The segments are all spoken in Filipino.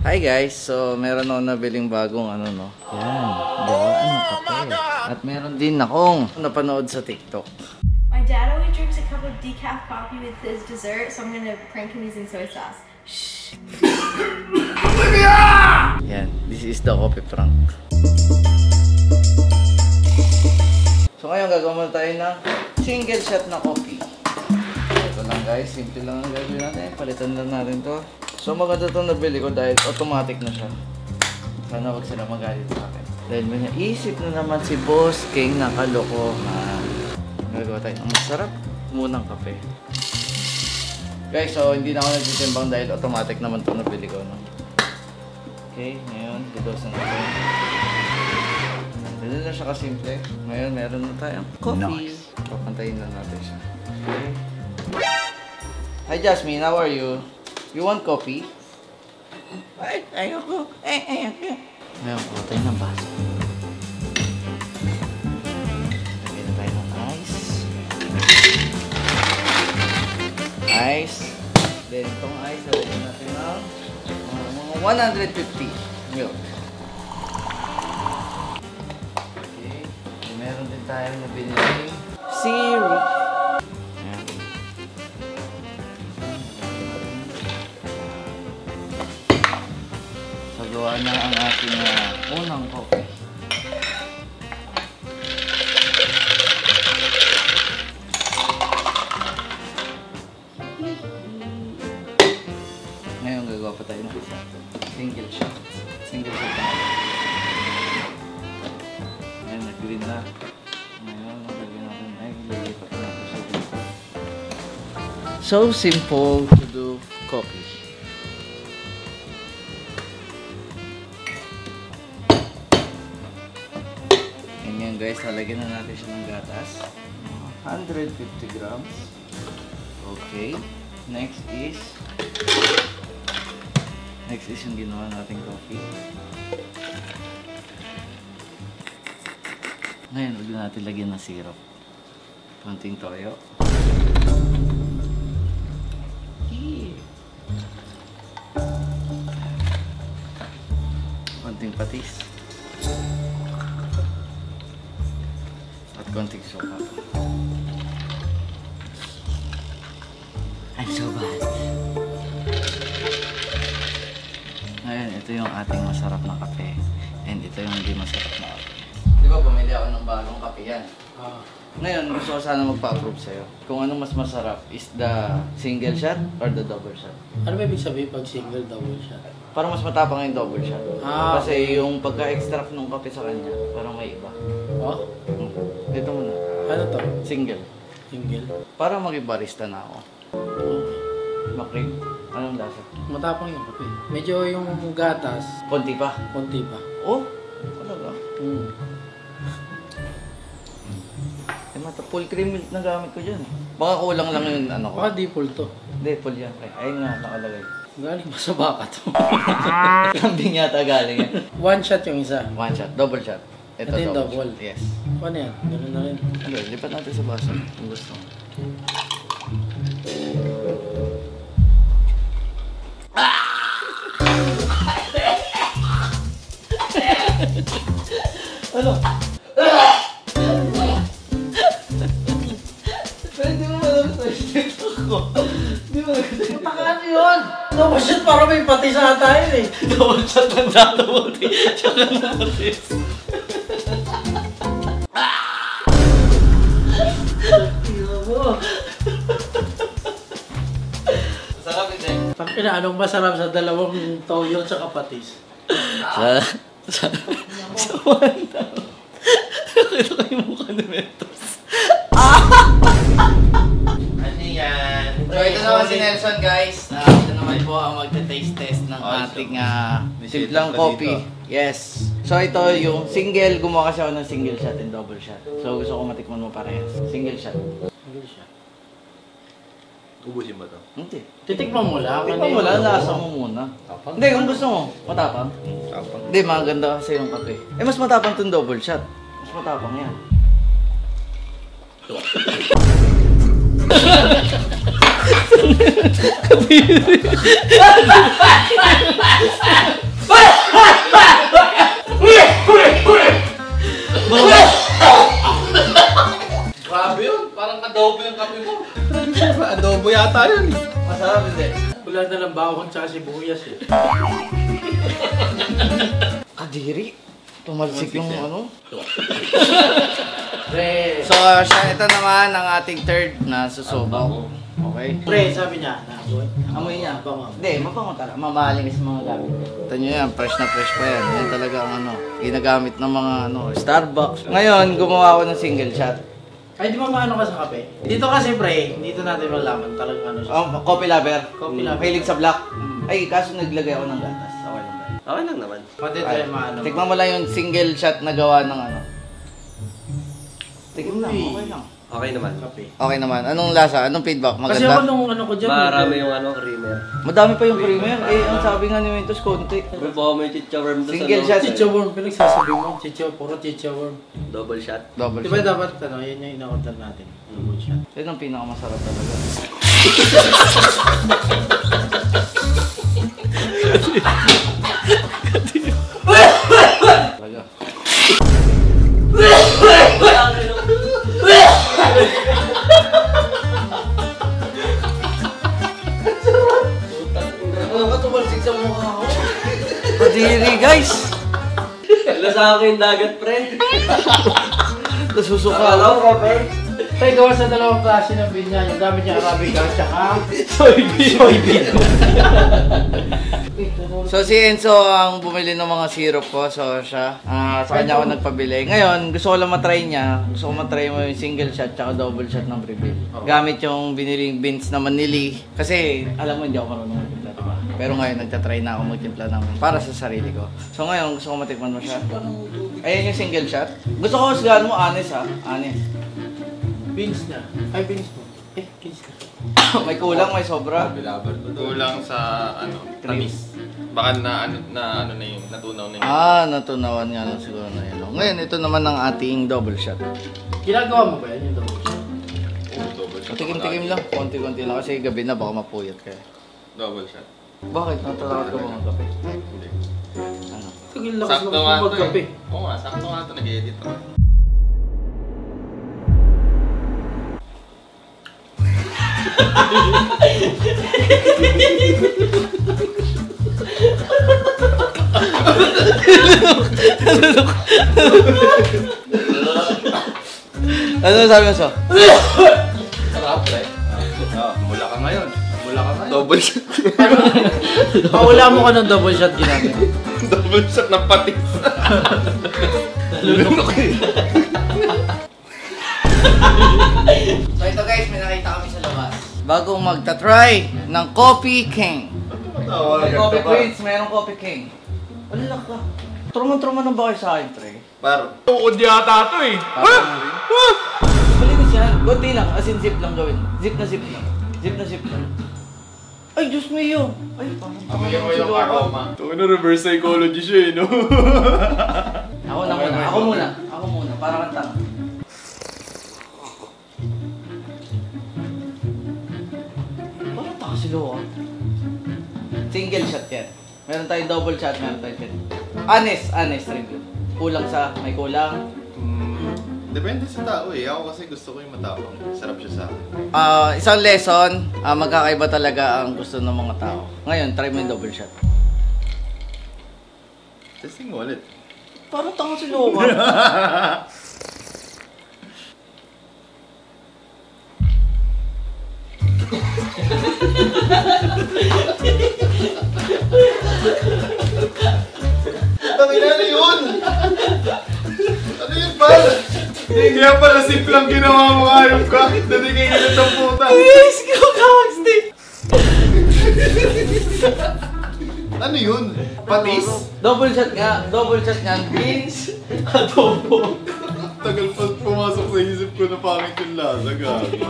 Hi guys, so meron ako nabiling bagong ano no. Yan, gawaan ng kape. At meron din akong napanood sa TikTok. My dad always drinks a cup of decaf coffee with his dessert, so I'm gonna prank him using soy sauce. Shh. Yan, this is the coffee prank. So ngayon gagawin muna tayo ng single shot na coffee. Ito lang guys, simple lang ang gagawin natin. Palitan lang natin to. So maganda itong nabili ko dahil automatic na siya. Sana wag sila magalit sa akin. Dahil may naisip na naman si Boss King na kalokohan. Gagawa tayo ng masarap munang kape. Guys, so hindi na ako nagtitimbang dahil automatic naman itong nabili ko. No? Okay, ngayon, didos na natin. Dito na siya kasimple. Ngayon, meron na tayong coffee. Nice. Papantayin na natin siya. Okay. Hi Jasmine, how are you? You want coffee? Ay, ayoko. Ayoko. Ngayon, patay ng baso. Lagyan na tayo ng ice. Ice. Then, itong ice, lagyan natin ng mga 150 milk. Okay. Then, meron din tayo na biniling syrup. Gawa na ang ating unang coffee. Ngayon gagawa pa tayo ng isa. Single shot. Single shot na natin. Ngayon nag-green na. Ngayon nagagawin natin ay lilipat natin sa dito. So simple to do coffee. Guys, lalagyan na natin siya ng gatas. 150 grams. Okay. Next is yung ginawa nating coffee. Ngayon, huwag natin lagyan ng syrup. Konting toyo. Konting patis. Konting suka. I'm so bad. Ngayon, ito yung ating masarap na kape. And ito yung hindi masarap na kape. Di ba, bumili ako ng bagong kape yan? Ngayon, gusto ko sana magpa-approve sa'yo. Kung anong mas masarap, is the single shot or the double shot? Ano ba ibig sabihin pag single, double shot? Parang mas matapang yung double shot. Kasi yung pagka-extract ng kape sa kanya, parang may iba. Oh? Dito muna. Ano to? Single. Single? Para maging barista na ako. Okay. Makrig. Anong lasa? Matapang yung kape. Medyo yung gatas. Konti pa. Konti pa. Oh? Talaga? Eh, full cream milk na gamit ko dyan. Baka kulang lang yung ano ko. Baka di full to. Hindi, full yan. Ayun nga, nakalagay. Galing ba sa baka to? Kambing yata galing yan. One shot yung isa. One shot. Double shot. Ito yung double. Yes. Paano yan? Ganun na rin. Ano, lipat natin sa baso. Kung gusto mo. Ano? Pero hindi mo malaman sa shit ako. Hindi mo malaman. Ano yun? Double shot para may patis sa tayo eh. Double shot lang sa double. Tsaka na patis. Masarap din. Tangina, anong masarap sa dalawang toyo at saka patis? Sa one down. Nakita ko yung mukha ni Mentos. Ano yan? So ito naman si Nelson guys. Ito naman po ang magta-taste test ng ating simplang coffee. Yes. So ito yung single. Gumawa kasi ako ng single shot and double shot. So gusto ko matikman mo parehas. Single shot. Single shot. Ubusin ba ito? Hindi. Titikman mo lang. Tikman mo lang. Lasa mo muna. Tapang? Hindi, kung gusto mo. Matapang. Tapang. Hindi, maganda kasi yung kape. Eh, mas matapang itong double shot. Mas matapang yan. Kapili. yata yun eh. Masarap hindi. Wala na lang bawang tsaka sibuyas eh. Kadiri. Tumalsik yung ano. Pre, So, ito naman ang ating third na susubo. Okay? pre, sabi niya, naamoy. Amoy niya. Bango. Hindi, mabango talaga. Mamahaling sa mga gamit. Ito nyo yan, fresh na fresh pa yan. Yan talaga ang ano, ginagamit ng mga ano, Starbucks. Ngayon, gumawa ako ng single shot. Ay, di ba maano ka sa kape? Dito kasi pre, dito natin malaman talagang ano siya. Oh, coffee lover. Coffee lover. Mahilig sa black. Ay, kaso naglagay ako ng gatas. Okay lang ba? Okay lang naman. Pati Ay, tayo maano. tikman mo lang yung single shot na gawa ng ano. Tikman lang, Uy. okay lang. Okay naman. Kape. Okay naman. Anong lasa? Anong feedback? Kasi ako Maganda? nung ano ko dyan. Marami yung ano, creamer. Madami pa yung creamer. Eh, ang sabi nga ni Mentos, konti. May baka may chicha worm doon Single ano. shot. Chicha worm, pinagsasabi mo. Chicha, puro chicha worm. Double shot. Double Di ba shot. dapat ano, yun yung ina-order natin. Double shot. Yun ang pinakamasarap talaga. Talaga. Ano ka tumalsik sa mukha ko? Kadiri guys! Wala sa akin dagat pre. Nasusuka Akala ako. ko pre. Tayo gawa sa dalawang klase ng binya. Yung gamit niya Arabica at saka soybean. So si Enzo ang bumili ng mga syrup ko. So siya, sa kanya ako nagpabili. Ngayon, gusto ko lang matry niya. Gusto ko matry mo yung single shot tsaka double shot ng Prevail. Gamit yung biniling beans na Manili. Kasi alam mo, hindi ako marunong magtimpla, diba? Pero ngayon, nagtatry na ako magtimpla ng para sa sarili ko. So ngayon, gusto ko matikman mo siya. Ayan yung single shot. Gusto ko husgahan mo, honest ha. Honest. Beans niya. Ay, beans mo. Beans ka. May kulang, may sobra. Kulang sa ano, tamis. Baka na ano na yung natunaw na yun. Natunawan nga lang siguro na yun. Ngayon, ito naman ang ating double shot. Ginagawa mo ba yan yung double shot? Double shot. Tikim-tikim lang, konti-konti lang kasi gabi na baka mapuyat ka. Double shot. Bakit? Natatakot ka ba magkape? Hindi. Ano? Tagil lang Sakto nga to magkape. eh. Oo nga, sakto nga to. Nag-edit ako. Ano sabi mo so? Sarap eh. Mula ka ngayon. Mula ka ngayon. Double shot. Paula mo ka ng double shot ginamit. Double shot ng patis. So ito guys, may nakita kami sa labas. Bagong magta-try ng Coffee King. May Coffee Prince, mayroong Coffee King. Wala ka. Truman-truman na ba kayo sa akin, pre? Par. Uod yata to eh. Malinis yan. Kunti lang, as in zip lang gawin. Zip na zip lang. Zip na zip lang. Ay, Diyos mo yun. Ay, parang tama Amoy mo naman si yung Loka. aroma. Ito na reverse psychology siya eh, no? Ako na muna, ako muna. Ako muna, para kang tanga. Parang tanga si Loka. Single shot yan. Meron tayong double shot, meron tayong honest review. Kulang sa, may kulang. Depende sa tao eh. Ako kasi gusto ko yung matapang. Sarap siya sa akin. Isang lesson, magkakaiba talaga ang gusto ng mga tao. Ngayon, try mo yung double shot. Testing mo ulit. Parang tanga si Loka. Tangina na yun! Ano yun, pal? Kaya pala sip lang ginawa mo ayong ka. Dati kayo init ang puta. Yes, kawag stick! Ano yun? Patis? Double shot nga. Double shot nga. Beans. Adobo. Tagal pa pumasok sa isip ko na pangit yung lasa, gago.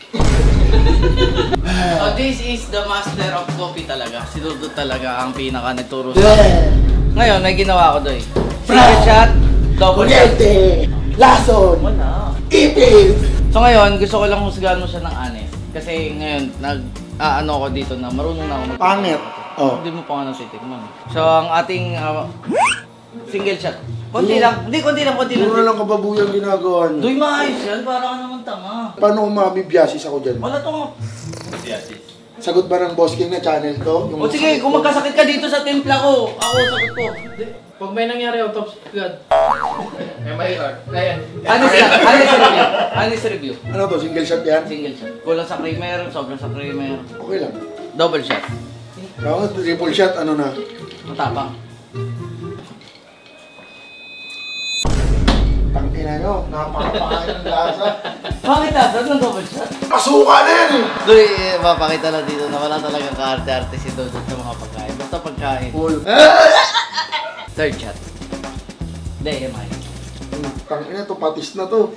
So this is the master of coffee talaga. Si Dudu talaga ang pinaka nagturo sa akin. Ngayon, may ginawa ko doy. Single shot, double shot. Lason! Wala. Ipin! So ngayon, gusto ko lang husgahan mo siya ng honest. Kasi ngayon, ano ako dito na marunong na ako mag- Pangit. Oh. Hindi mo pa nga nasitikman. So ang ating single shot. Konti lang. Hindi, konti lang. Puro lang kababuyang ginagawa niyo. Doy, maayos yan. Para ka naman tanga. Paano kung mabibiyasis ako dyan? Wala to nga. Yes, Sagot ba ng Boss King na channel to? O sige, kung magkasakit ka dito sa timpla ko, ako sagot ko. Pag may nangyari, autopsy agad. MIR. Ayan. Honest review. Ano to? Single shot yan? Single shot. Kulang sa creamer, sobra sa creamer. Okay lang. Double shot. Ako, triple shot, ano na? Matapang. Tangina nyo, napakapakain ng lasa. Bakit nasa ng double shot? Pasuka na yan eh! Doy, mapakita lang dito na wala talagang kaarte-arte si Dodot sa mga pagkain. Basta pagkain. Cool. Third shot. Hindi, MI. Tangina to, patis na to.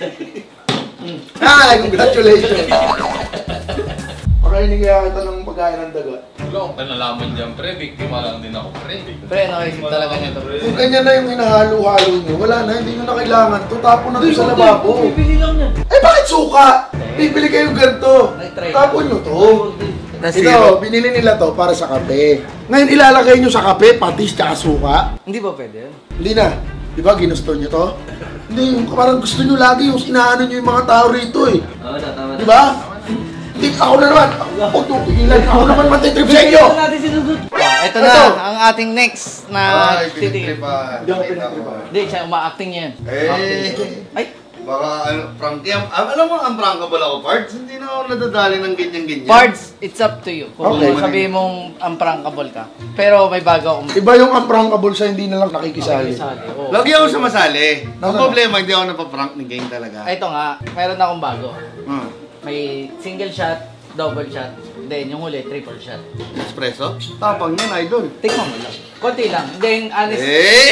Congratulations! Pakainig kaya kita ng pagkain ng daga. Wala akong kanalaman dyan, pre. Biktima lang din ako, pre. Pre, nakaisip talaga nito. Kung ganyan na yung hinahalo-halo nyo, wala na, hindi nyo na kailangan to. Tapon na to sa lababo. Bibili lang yan. Eh bakit suka? Bibili kayong ganito. Nag-try. Tapon nyo to. Ito, binili nila to para sa kape. Ngayon ilalagay nyo sa kape, patis, tsaka suka. Hindi ba pwede yun? Hindi na. Di ba ginusto nyo to? Hindi, yung parang gusto nyo lagi yung inaano nyo yung mga tao rito eh. Oo na, tama na. Di ba? Hindi, ako na naman. Ako to, pigilan. Ako naman matitrip sa inyo. Ito natin si Dudut. Ito na, Ito. ang ating next na titigil. Hindi ako pinatripan. Hindi, siya uma-acting yan. Ay, Baka prank yan. Alam mo, ang prankable ako, parts. Hindi na ako nadadali ng ganyan-ganyan. Pards, it's up to you. Kung Okay. sabihin mong unprankable ka. Pero may bago akong Iba yung unprankable sa hindi na lang nakikisali. sali. Oo. Lagi ako sumasali. Ang Nasaan? problema, hindi ako napaprank ni Gang talaga. Ito nga, meron akong bago. Hmm. May single shot, double shot, then yung huli, triple shot. Espresso? Tapang yan, idol. Tikman mo lang. Konti lang. Then, honest.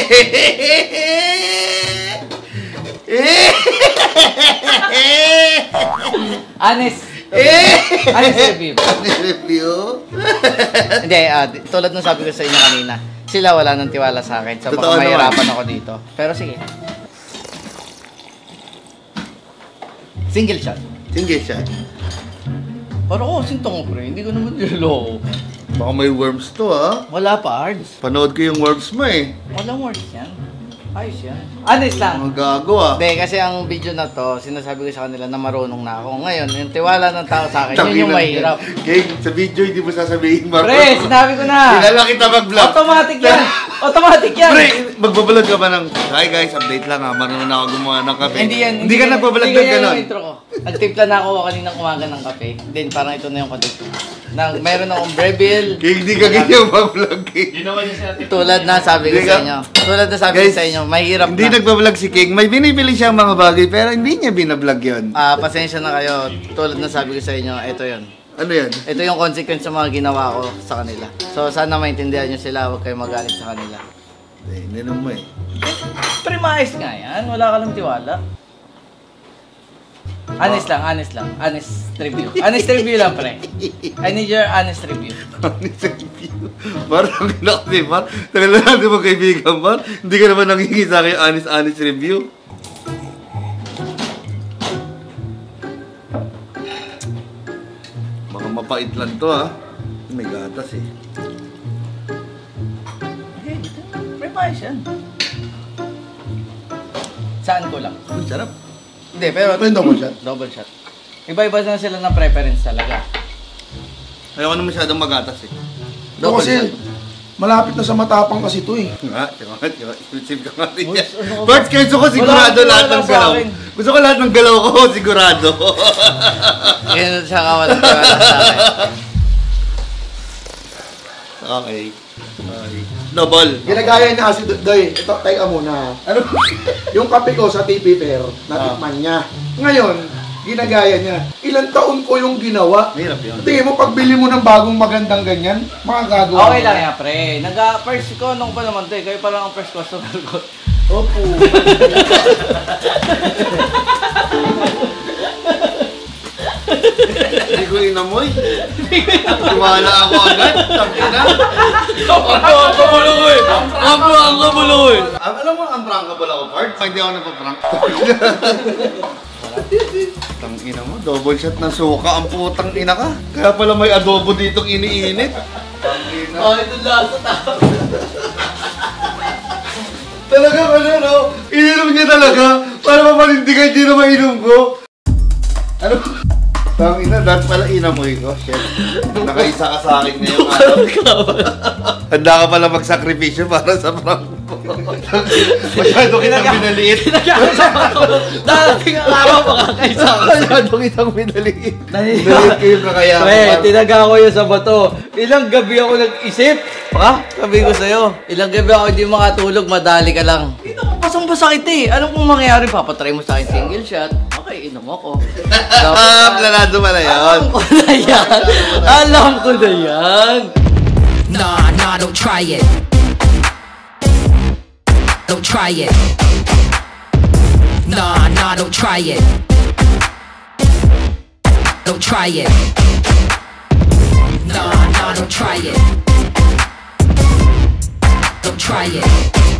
Honest. Honest review. Review? Hindi, tulad ng sabi ko sa inyo kanina, sila wala nang tiwala sa akin. So, Totoo baka naman. mahirapan ako dito. Pero sige. Single shot. Sige siya. Parang sintong pre. Hindi ko naman niloloko. Baka may worms to, ha? Wala pa, Ards. Panood ko yung worms mo, eh. Walang words yan. Ayos yan. Honest lang. Mga gago, ah. Hindi, kasi ang video na to, sinasabi ko sa kanila na marunong na ako. Ngayon, yung tiwala ng tao sa akin, yun yung mahirap. Gang, sa video, hindi mo sasabihin, Marco. Pre, sinabi ko na. Kilala kita mag-vlog. Automatic yan. Automatic yan. Pre, magbablog ka ba ng, hi guys, update lang ha, marunong na ako gumawa ng kape. Hindi yan. Hindi ka nagbablog ng Hindi gano'n. yung intro ko. Nagtimpla na ako kaninang umaga ng kape. Then parang ito na yung content ko. Meron akong Breville. Kaya hindi ka ganyan mag-vlog eh. Ginawa niya sa atin. Tulad na sabi ko Hindi sa ka- inyo. Tulad na sabi ko Guys, sa inyo, mahirap Hindi na. nagbablog si King. May binibili siyang mga bagay pero hindi niya binablog yun. Pasensya na kayo. Tulad na sabi ko sa inyo, ito yon. Ano yan? Ito yung consequence sa mga ginawa ko sa kanila. So sana maintindihan nyo sila, huwag kayo magalit sa kanila. Hindi naman mo eh. Pre, maayos nga yan. Wala ka lang tiwala. Honest lang, honest lang. Honest review. Honest review lang, pre. I need your honest review. Honest review. Parang ilak di ba? Tagal na natin mga kaibigan ba? Hindi ka naman nangingi sa akin honest review. Baka mapait lang to ha. May gatas eh. Okay, pre, maayos yan. Saan ko lang? Uy, sarap. Hindi, pero... May double shot. Double shot. Iba-iba na sila ng preference talaga. Ayoko na masyadong magatas eh. Ito kasi, malapit na sa matapang kasi ito eh. Nga, tsaka, exclusive ka nga rin Uy, yan. ano ka ba? First, gusto ko sigurado Wala lahat akong ng tiwala sa galaw. akin. Gusto ko lahat ng galaw ko, sigurado. Kaya siya ka walang tiwala sa akin. Okay. Okay. Double. Ginagaya niya kasi, Doy, ito, teka muna. Ano? Yung kape ko sa TV Fair, natikman niya. Ngayon, ginagaya niya. Ilang taon ko yung ginawa. Mahirap yun. Tingin mo, pagbili mo ng bagong magandang ganyan, makagagawa. Okay lang yan, pre. First ko, nung pa naman to eh. Kayo pa lang ang first customer ko. Opo. Hindi ko inamoy. Tumala ako agad. Tangina. Ang kabulo ko eh! Ang kabulo ko eh! Alam mo, ang prankable ako, parts. Hindi ako napaprank. Tangina mo, double shot ng suka. Ang putang ina ka. Kaya pala may adobo ditong iniinit. Tangina. Oh, ito lasa tao. Talaga ka na, no? Ininom niya talaga. Para mapanindigan niya na mainom ko. Ano? Tangina, dahil pala inamoy ko. Shit. Nakaisa ka sa akin ngayon. Handa ka pala magsakripisyo para sa prank mo. Masyado kitang pinaliit. Darating ang araw makakaisa ka. Masyado kitang pinaliit. Nahiya. Pinaliit ko yung kakayaman. Pre, tinaga ko yun sa bato. Ilang gabi ako nag-isip. Sabi ko sa'yo, ilang gabi ako hindi makatulog, madali ka lang. Ito mo, basang-basa kita eh. Alam kong mangyayari, papatry mo sa akin single shot. Okay, inom ako. Planado pala yun. Alam ko na yan. Alam ko na yan. Nah, don't try it. Don't try it. Nah, don't try it. Don't try it. Nah, don't try it. Don't try it.